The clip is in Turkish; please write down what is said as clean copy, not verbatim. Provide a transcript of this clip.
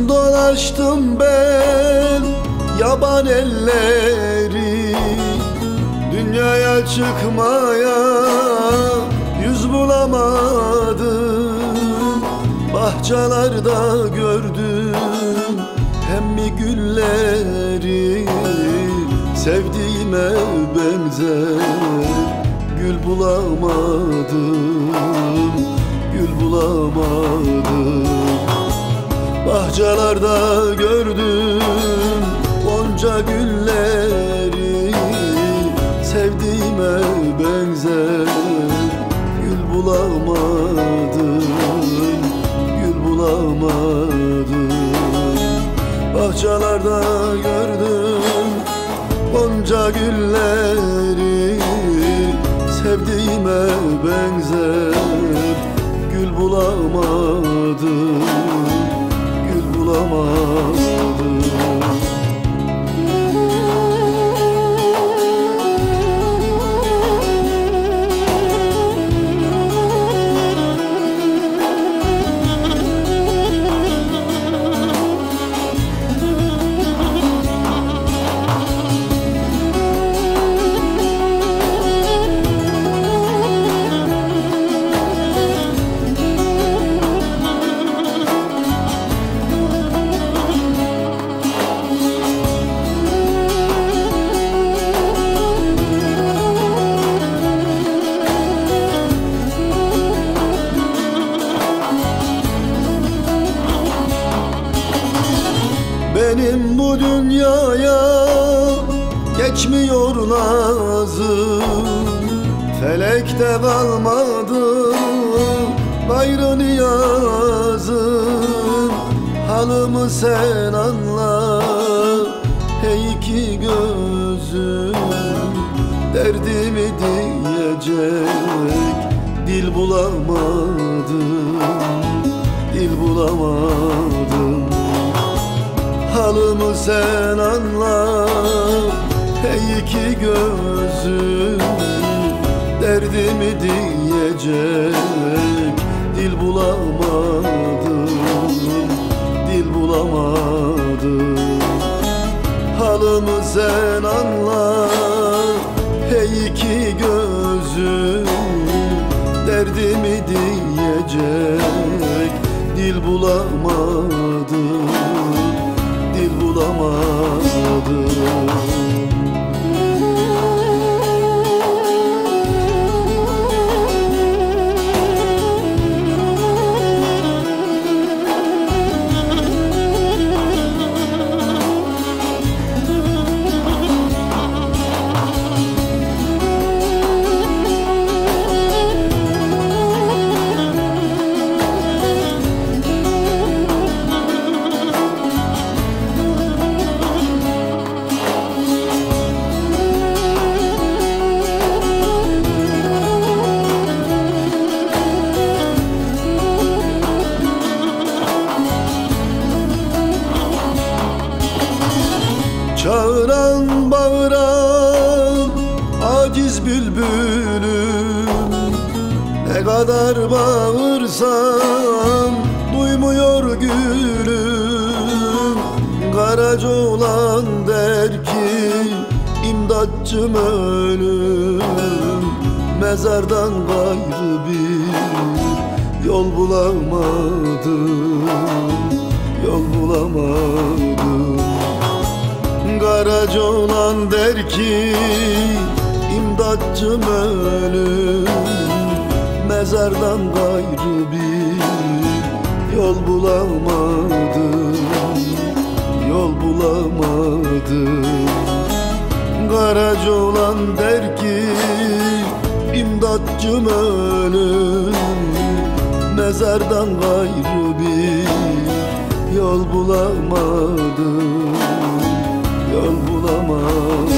Dolaştım ben yaban elleri, dünyaya çıkmaya yüz bulamadım. Bahçelerde gördüm hemmi gülleri, sevdiğime benzer gül bulamadım, gül bulamadım. Bahçelerde gördüm gonca gülleri, sevdiğime benzer gül bulamadım, gül bulamadım. Bahçelerde gördüm gonca gülleri, sevdiğime benzer gül bulamadım, gül bulamadım. Benim bu dünyaya geçmiyor nazım, felekte kalmadı gayrı niyazım. Halımı sen anla hey iki gözüm, derdimi diyecek dil bulamadım, dil bulamadım. Halımı sen anla hey iki gözüm, derdimi diyecek dil bulamadım, dil bulamadım. Halımı sen anla hey iki gözüm, derdimi diyecek dil bulamadım, dil bulamadım. Çağıran bağıran aciz bülbülüm, ne kadar bağırsam duymuyor gülüm. Karaca olan der ki imdatçım ölüm, mezardan gayrı bir yol bulamadım, yol bulamadım. Karaca olan der ki imdatçım ölüm, mezardan gayrı bir yol bulamadım, yol bulamadım. Karaca olan der ki imdatçım ölüm, mezardan gayrı bir yol bulamadım, yol bulamadım.